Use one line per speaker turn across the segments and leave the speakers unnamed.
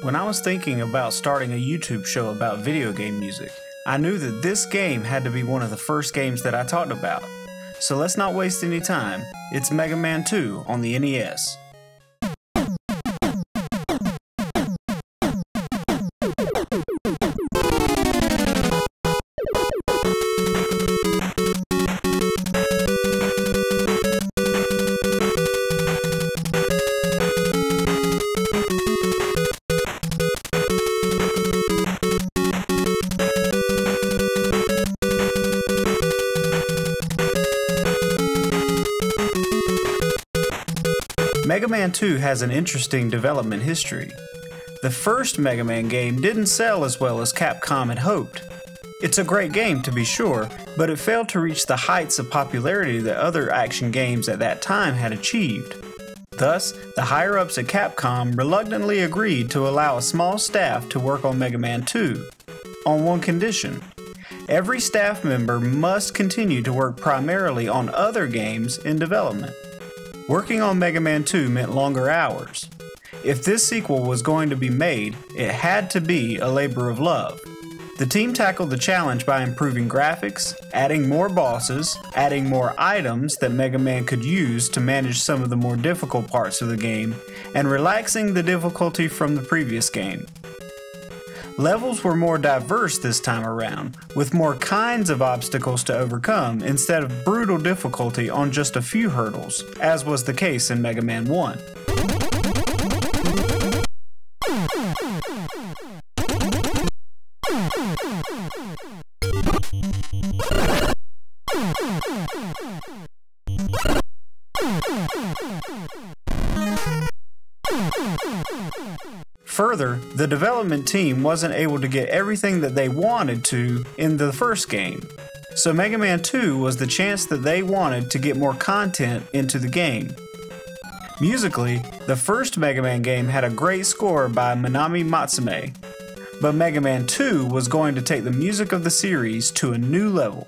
When I was thinking about starting a YouTube show about video game music, I knew that this game had to be one of the first games that I talked about. So let's not waste any time. It's Mega Man 2 on the NES. Mega Man 2 has an interesting development history. The first Mega Man game didn't sell as well as Capcom had hoped. It's a great game to be sure, but it failed to reach the heights of popularity that other action games at that time had achieved. Thus, the higher-ups at Capcom reluctantly agreed to allow a small staff to work on Mega Man 2, on one condition. Every staff member must continue to work primarily on other games in development. Working on Mega Man 2 meant longer hours. If this sequel was going to be made, it had to be a labor of love. The team tackled the challenge by improving graphics, adding more bosses, adding more items that Mega Man could use to manage some of the more difficult parts of the game, and relaxing the difficulty from the previous game. Levels were more diverse this time around, with more kinds of obstacles to overcome instead of brutal difficulty on just a few hurdles, as was the case in Mega Man 1. Further, the development team wasn't able to get everything that they wanted to in the first game, so Mega Man 2 was the chance that they wanted to get more content into the game. Musically, the first Mega Man game had a great score by Minami Matsume, but Mega Man 2 was going to take the music of the series to a new level.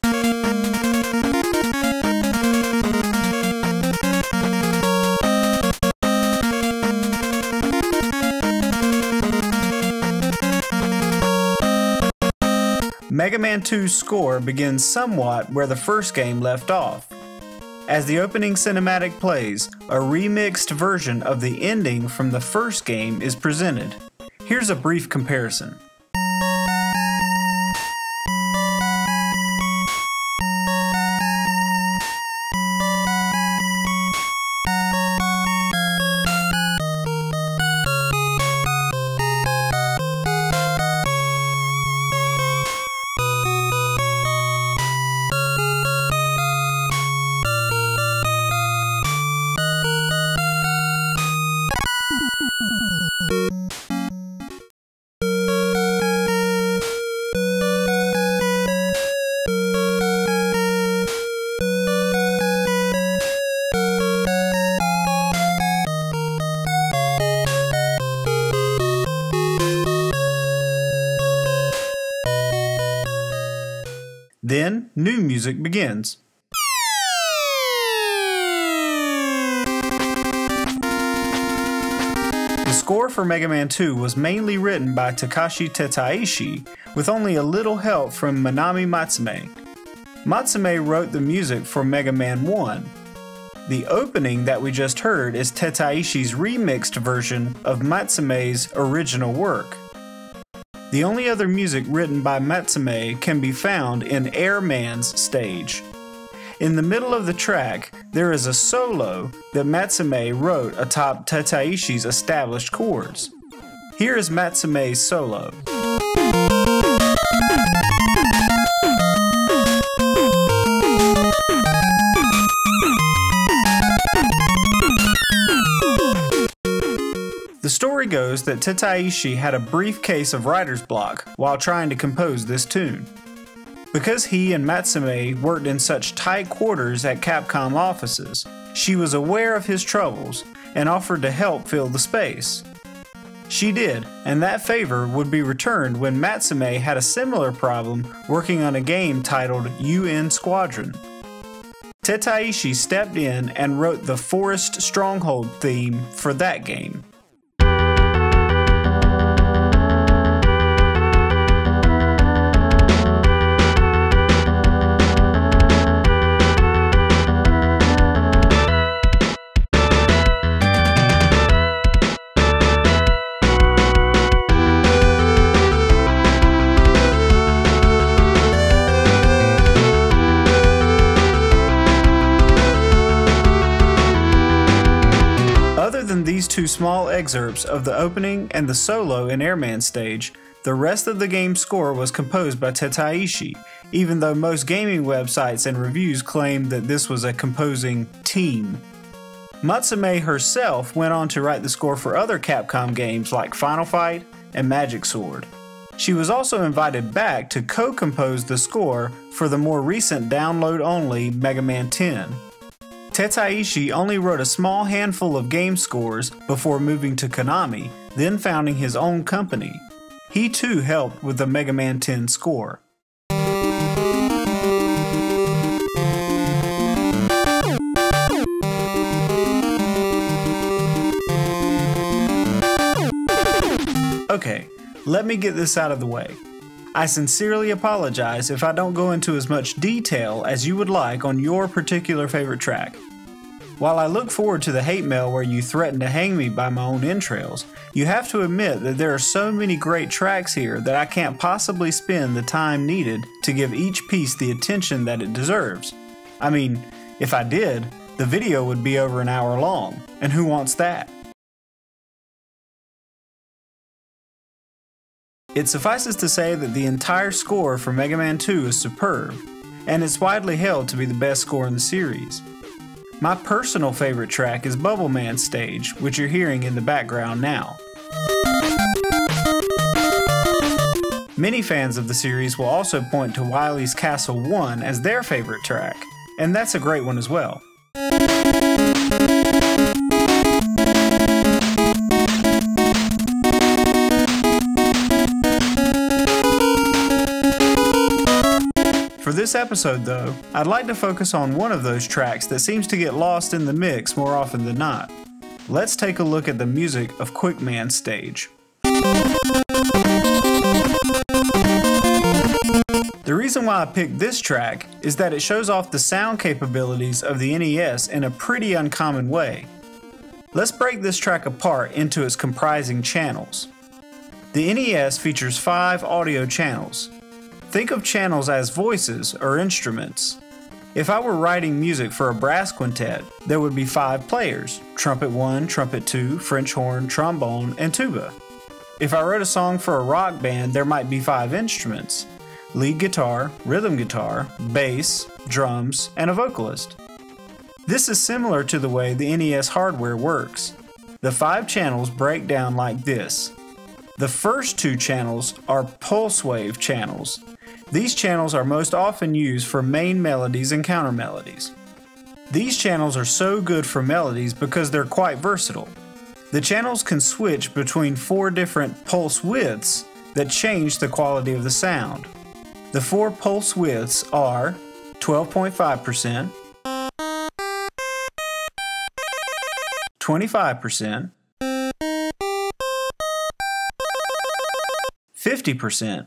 Mega Man 2's score begins somewhat where the first game left off. As the opening cinematic plays, a remixed version of the ending from the first game is presented. Here's a brief comparison. Then, new music begins. The score for Mega Man 2 was mainly written by Takashi Tetaishi, with only a little help from Minami Matsume. Matsume wrote the music for Mega Man 1. The opening that we just heard is Tetaishi's remixed version of Matsume's original work. The only other music written by Matsume can be found in Airman's stage. In the middle of the track, there is a solo that Matsume wrote atop Tetaishi's established chords. Here is Matsume's solo. The story goes that Tetaishi had a brief case of writer's block while trying to compose this tune. Because he and Matsume worked in such tight quarters at Capcom offices, she was aware of his troubles and offered to help fill the space. She did, and that favor would be returned when Matsume had a similar problem working on a game titled UN Squadron. Tetaishi stepped in and wrote the Forest Stronghold theme for that game. small excerpts of the opening and the solo in Airman stage, the rest of the game's score was composed by Tetaishi, even though most gaming websites and reviews claimed that this was a composing team. Matsume herself went on to write the score for other Capcom games like Final Fight and Magic Sword. She was also invited back to co-compose the score for the more recent download-only Mega Man 10. Tetaishi only wrote a small handful of game scores before moving to Konami, then founding his own company. He too helped with the Mega Man 10 score. Okay, let me get this out of the way. I sincerely apologize if I don't go into as much detail as you would like on your particular favorite track. While I look forward to the hate mail where you threaten to hang me by my own entrails, you have to admit that there are so many great tracks here that I can't possibly spend the time needed to give each piece the attention that it deserves. I mean, if I did, the video would be over an hour long, and who wants that? It suffices to say that the entire score for Mega Man 2 is superb, and it's widely held to be the best score in the series. My personal favorite track is Bubble Man's stage, which you're hearing in the background now. Many fans of the series will also point to Wily's Castle 1 as their favorite track, and that's a great one as well. For this episode though, I'd like to focus on one of those tracks that seems to get lost in the mix more often than not. Let's take a look at the music of Quick Man's stage. The reason why I picked this track is that it shows off the sound capabilities of the NES in a pretty uncommon way. Let's break this track apart into its comprising channels. The NES features 5 audio channels. Think of channels as voices or instruments. If I were writing music for a brass quintet, there would be 5 players: trumpet 1, trumpet 2, French horn, trombone, and tuba. If I wrote a song for a rock band, there might be 5 instruments: lead guitar, rhythm guitar, bass, drums, and a vocalist. This is similar to the way the NES hardware works. The 5 channels break down like this. The first 2 channels are pulse wave channels. These channels are most often used for main melodies and counter melodies. These channels are so good for melodies because they're quite versatile. The channels can switch between 4 different pulse widths that change the quality of the sound. The 4 pulse widths are 12.5%, 25%, 50%,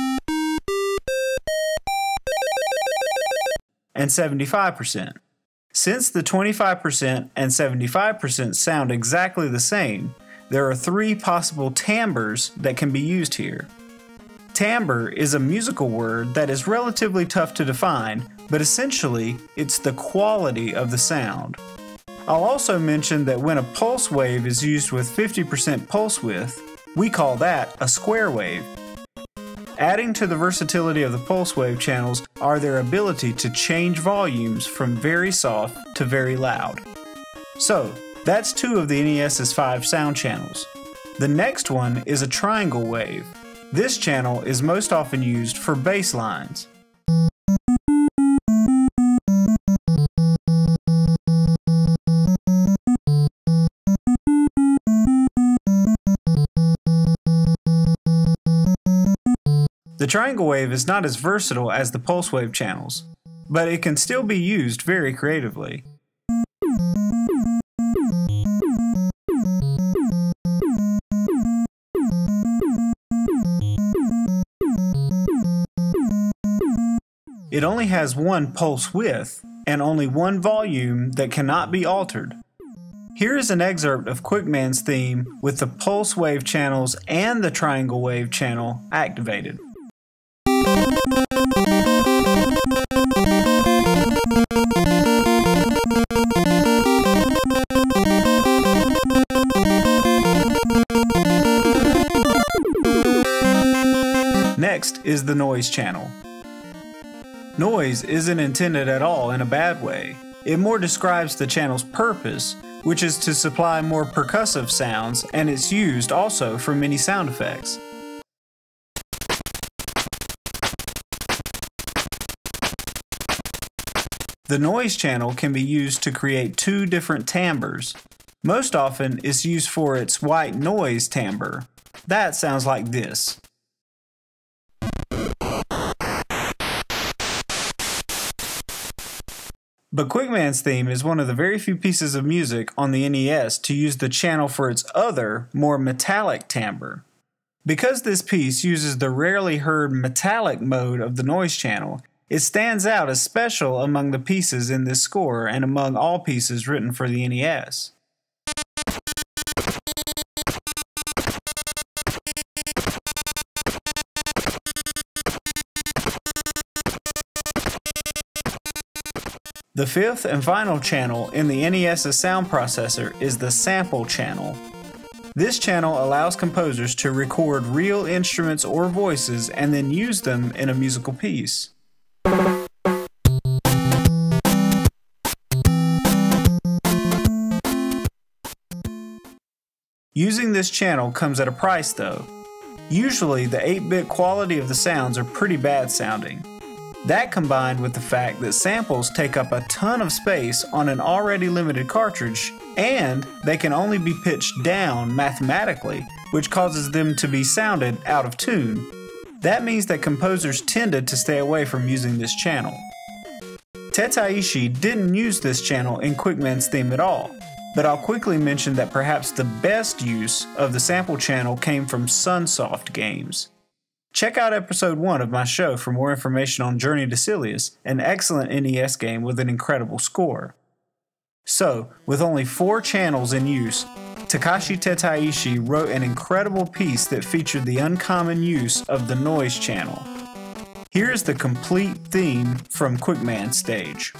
and 75%. Since the 25% and 75% sound exactly the same, there are 3 possible timbres that can be used here. Timbre is a musical word that is relatively tough to define, but essentially it's the quality of the sound. I'll also mention that when a pulse wave is used with 50% pulse width, we call that a square wave. Adding to the versatility of the pulse wave channels are their ability to change volumes from very soft to very loud. So, that's 2 of the NES's 5 sound channels. The next one is a triangle wave. This channel is most often used for bass lines. The triangle wave is not as versatile as the pulse wave channels, but it can still be used very creatively. It only has 1 pulse width and only 1 volume that cannot be altered. Here is an excerpt of Quick Man's theme with the pulse wave channels and the triangle wave channel activated. Next is the noise channel. Noise isn't intended at all in a bad way. It more describes the channel's purpose, which is to supply more percussive sounds, and it's used also for many sound effects. The noise channel can be used to create two different timbres. Most often, it's used for its white noise timbre. That sounds like this. But Quickman's theme is one of the very few pieces of music on the NES to use the channel for its other, more metallic timbre. Because this piece uses the rarely heard metallic mode of the noise channel, it stands out as special among the pieces in this score and among all pieces written for the NES. The fifth and final channel in the NES's sound processor is the sample channel. This channel allows composers to record real instruments or voices and then use them in a musical piece. Using this channel comes at a price though. Usually the 8-bit quality of the sounds are pretty bad sounding. That combined with the fact that samples take up a ton of space on an already limited cartridge, and they can only be pitched down mathematically, which causes them to be sounded out of tune. That means that composers tended to stay away from using this channel. Tetaishi didn't use this channel in Quickman's theme at all, but I'll quickly mention that perhaps the best use of the sample channel came from Sunsoft games. Check out episode 1 of my show for more information on Journey to Silius, an excellent NES game with an incredible score. So, with only 4 channels in use, Takashi Tetaishi wrote an incredible piece that featured the uncommon use of the noise channel. Here's the complete theme from Quickman's stage.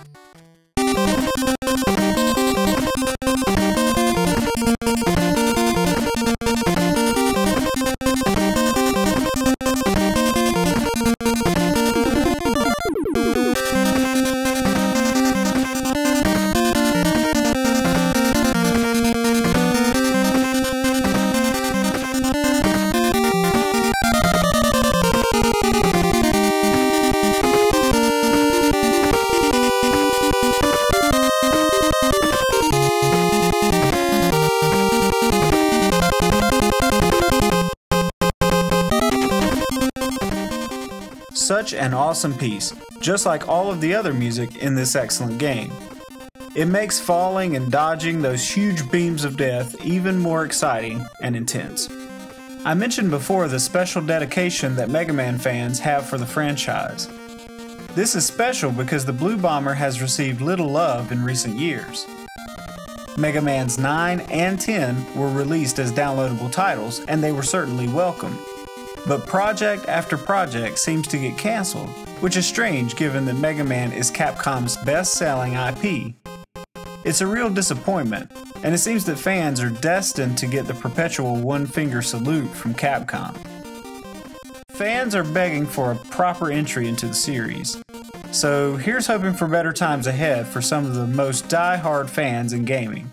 Such an awesome piece, just like all of the other music in this excellent game. It makes falling and dodging those huge beams of death even more exciting and intense. I mentioned before the special dedication that Mega Man fans have for the franchise. This is special because the Blue Bomber has received little love in recent years. Mega Man's 9 and 10 were released as downloadable titles, and they were certainly welcome. But project after project seems to get cancelled, which is strange given that Mega Man is Capcom's best-selling IP. It's a real disappointment, and it seems that fans are destined to get the perpetual one-finger salute from Capcom. Fans are begging for a proper entry into the series, so here's hoping for better times ahead for some of the most die-hard fans in gaming.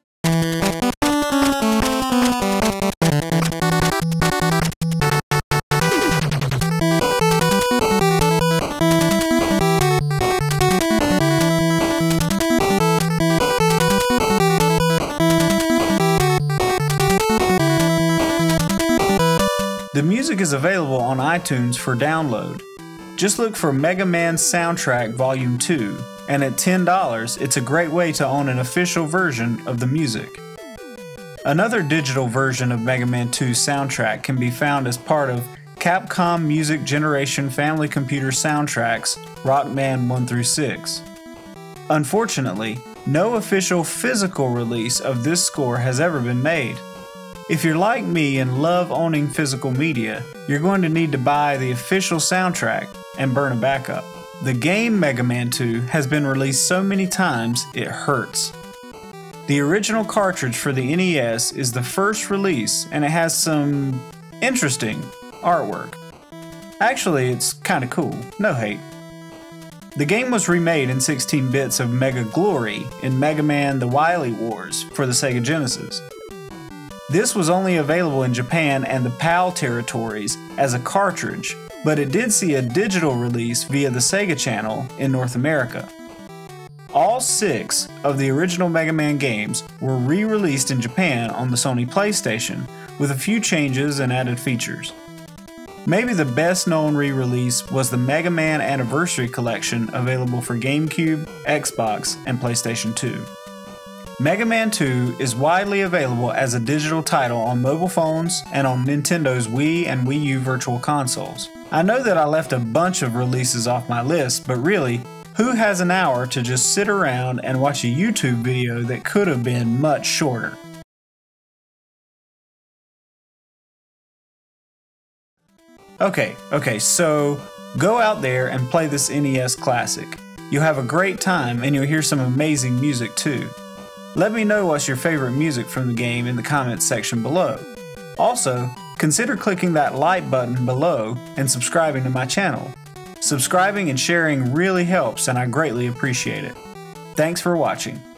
The music is available on iTunes for download. Just look for Mega Man Soundtrack Volume 2, and at $10, it's a great way to own an official version of the music. Another digital version of Mega Man 2's soundtrack can be found as part of Capcom Music Generation Family Computer Soundtracks Rockman 1-6. Unfortunately, no official physical release of this score has ever been made. If you're like me and love owning physical media, you're going to need to buy the official soundtrack and burn a backup. The game Mega Man 2 has been released so many times it hurts. The original cartridge for the NES is the first release, and it has some interesting artwork. Actually, it's kinda cool, no hate. The game was remade in 16 bits of Mega Glory in Mega Man The Wily Wars for the Sega Genesis. This was only available in Japan and the PAL territories as a cartridge, but it did see a digital release via the Sega Channel in North America. All 6 of the original Mega Man games were re-released in Japan on the Sony PlayStation, with a few changes and added features. Maybe the best known re-release was the Mega Man Anniversary Collection available for GameCube, Xbox, and PlayStation 2. Mega Man 2 is widely available as a digital title on mobile phones and on Nintendo's Wii and Wii U Virtual Consoles. I know that I left a bunch of releases off my list, but really, who has an hour to just sit around and watch a YouTube video that could have been much shorter? Okay, so go out there and play this NES classic. You'll have a great time and you'll hear some amazing music too. Let me know what's your favorite music from the game in the comments section below. Also, consider clicking that like button below and subscribing to my channel. Subscribing and sharing really helps and I greatly appreciate it. Thanks for watching.